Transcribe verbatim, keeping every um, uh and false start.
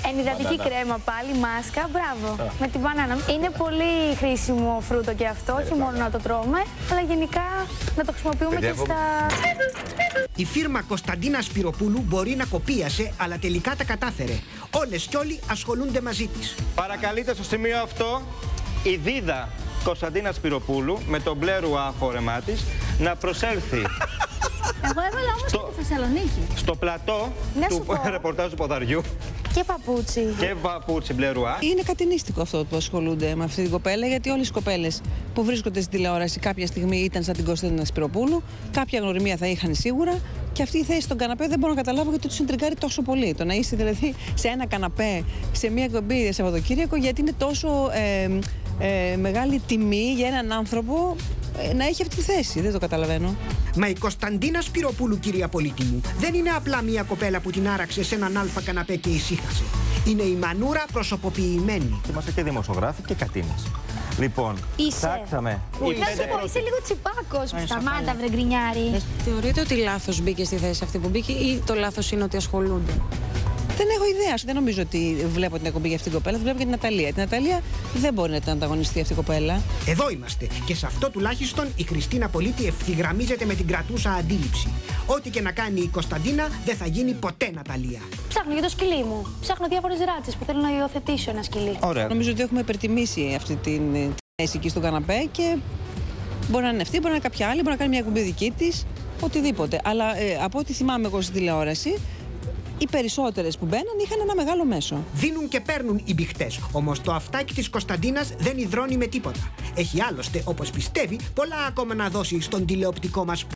Ενυδατική κρέμα πάλι, μάσκα, μπράβο. Α. Με την μπανάνα. Είναι πολύ χρήσιμο φρούτο και αυτό, όχι μόνο να το τρώμε, αλλά γενικά να το χρησιμοποιούμε Παιδιά, και στα... Η φίρμα Κωνσταντίνα Σπυροπούλου μπορεί να κοπίασε, αλλά τελικά τα κατάφερε. Όλες κι όλοι ασχολούνται μαζί της. Παρακαλείται στο σημείο αυτό η Δίδα Κωνσταντίνα Σπυροπούλου με το μπλε ρουά φόρεμά της να προσέλθει. Εγώ έβαλα όμως στο... και τη Θεσσαλονίκη. Στο πλατό του ρεπορτάζ του ποδαριού. Και παπούτσι. Και παπούτσι μπλε ρουά. Είναι κατηνίστικο αυτό που ασχολούνται με αυτή την κοπέλα, γιατί όλες οι κοπέλες που βρίσκονται στην τηλεόραση κάποια στιγμή ήταν σαν την Κωνσταντίνα Σπυροπούλου. Κάποια γνωριμία θα είχαν σίγουρα. Και αυτή η θέση στον καναπέ δεν μπορώ να καταλάβω γιατί του συντριγκάρει τόσο πολύ. Το να είσαι δηλαδή σε ένα καναπέ, σε μια εκπομπή Σαββατοκύριακο, γιατί είναι τόσο ε, ε, μεγάλη τιμή για έναν άνθρωπο ε, να έχει αυτή τη θέση. Δεν το καταλαβαίνω. Μα η Κωνσταντίνα Σπυροπούλου, κυρία Πολίτη μου, δεν είναι απλά μια κοπέλα που την άραξε σε έναν αλφα καναπέ και ησύχασε. Είναι η μανούρα προσωποποιημένη. Είμαστε και δημοσιογράφοι και κατίνες. Λοιπόν, ψάξαμε. Να σου πω, είσαι λίγο τσιπάκος. Σταμάτα, βρε γκρινιάρη. Θεωρείτε ότι λάθος μπήκε στη θέση αυτή που μπήκε ή το λάθος είναι ότι ασχολούνται? Δεν έχω ιδέα. Δεν νομίζω ότι βλέπω την εκπομπή για αυτήν την κοπέλα. Βλέπω και την Ναταλία. Την Ναταλία δεν μπορεί να την ανταγωνιστεί αυτή η κοπέλα. Εδώ είμαστε. Και σε αυτό τουλάχιστον η Χριστίνα Πολίτη ευθυγραμμίζεται με την κρατούσα αντίληψη. Ό,τι και να κάνει η Κωνσταντίνα δεν θα γίνει ποτέ Ναταλία. Ψάχνω για το σκυλί μου. Ψάχνω διάφορες ράτσες που θέλω να υιοθετήσω ένα σκυλί. Ωραία. Νομίζω ότι έχουμε υπερτιμήσει αυτή την θέση εκεί στον καναπέ και μπορεί να είναι αυτή, μπορεί να είναι κάποια άλλη, μπορεί να κάνει μια εκπομπή δική της. Οτιδήποτε. Αλλά ε, από ό,τι θυμάμαι εγώ στην τηλεόραση, οι περισσότερες που μπαίναν είχαν ένα μεγάλο μέσο. Δίνουν και παίρνουν οι μπιχτές. Όμως το αυτάκι της Κωνσταντίνας δεν υδρώνει με τίποτα. Έχει άλλωστε, όπως πιστεύει, πολλά ακόμα να δώσει στον τηλεοπτικό μας